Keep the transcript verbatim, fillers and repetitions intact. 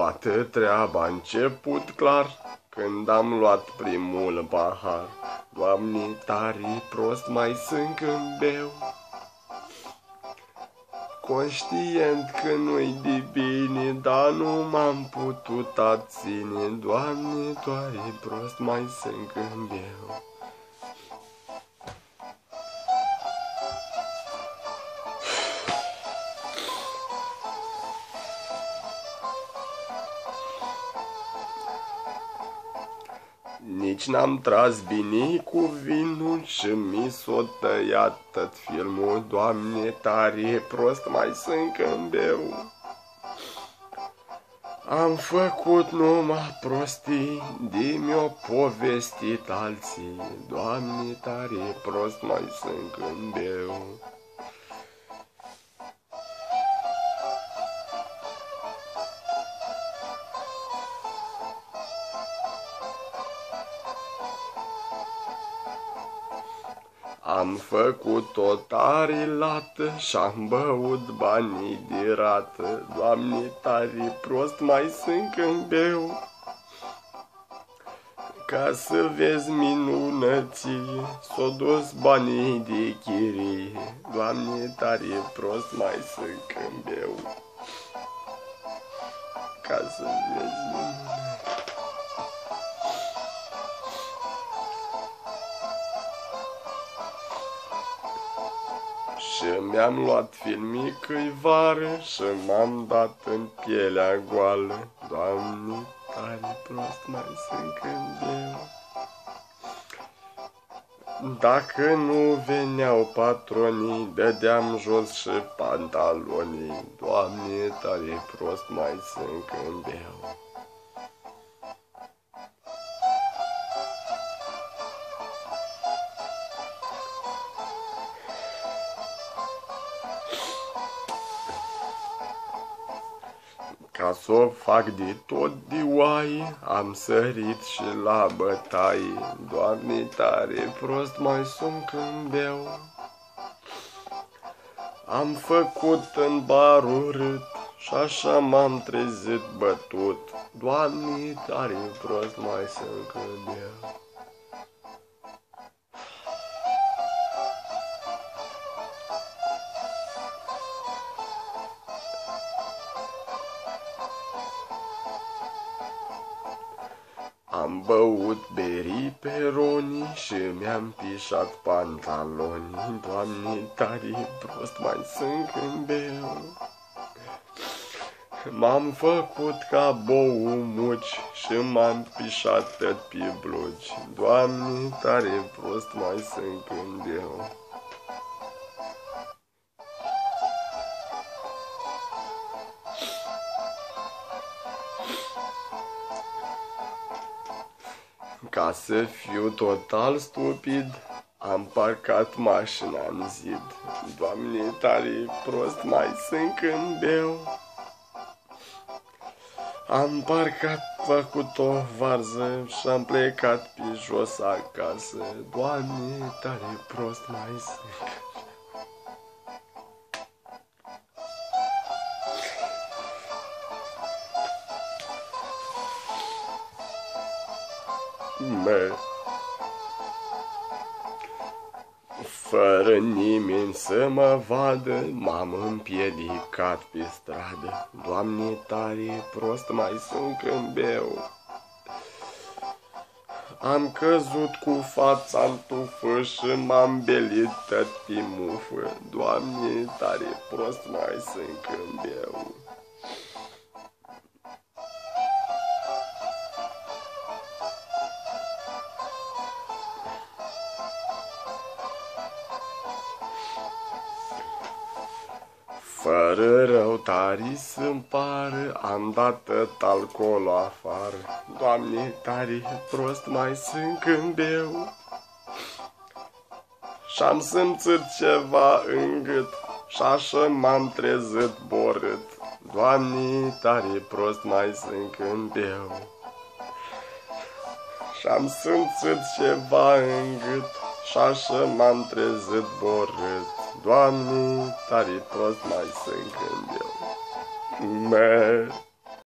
toată treaba a început clar când am luat primul pahar. Doamne, tare prost mai sunt când beau, conștient că nu-i de bine, dar nu m-am putut abține. Doamne, tare prost mai sunt când beau. Nici n-am tras bine cu vinul și mi s-o tăiat tot filmul. Doamne, tare prost mai sunt când beau. Am făcut numai prostii, de mi-o povestit alții. Doamne, tare prost mai sunt când beau. Am făcut-o tare lată și-am băut banii de rată. Doamne, tare prost mai sunt când beau. Ca să vezi minunăție, s-o dus banii de chirie. Doamne, tare prost mai sunt când beau. Ca să vezi minunăție. Și mi-am luat filmicăi vară și m-am dat în pielea goală. Doamne, tare prost mai sunt când beau. Dacă nu veneau patronii, dădeam jos și pantalonii. Doamne, tare prost mai sunt când beau. Ca s-o fac de tot de oaie, am sărit și la bătaie. Doamne, tare prost mai sunt când beau. Am făcut în bar urât și așa m-am trezit bătut. Doamne, tare prost mai sunt când beau. Am băut berii pe ronii și mi-am pișat pantalonii. Doamne, tare prost mai sunt când beau. M-am făcut ca bou muci și m-am pișat tot pe blugi. Doamne, tare prost mai sunt când beau. Ca să fiu total stupid, am parcat mașina în zid. Doamne, tare prost mai sunt când beau. Am parcat, făcut o varză și am plecat pe jos acasă. Doamne, tare prost mai sunt. Mă. Fără nimeni să mă vadă, m-am împiedicat pe stradă. Doamne, tare prost mai sunt când beau. Am căzut cu fața în tufă și m-am belit tot pe mufă. Doamne, tare prost mai sunt când beau. Fără rău tare să-mi pară, am dat tot alcoolul afară. Doamne, tare prost mai sunt când beau. Și-am simțit ceva în gât și așa m-am trezit borât. Doamne, tare prost mai sunt când beau. Și-am simțit ceva în gât și așa m-am trezit borât. Doamne, tare prost mai sunt când beau. Mă.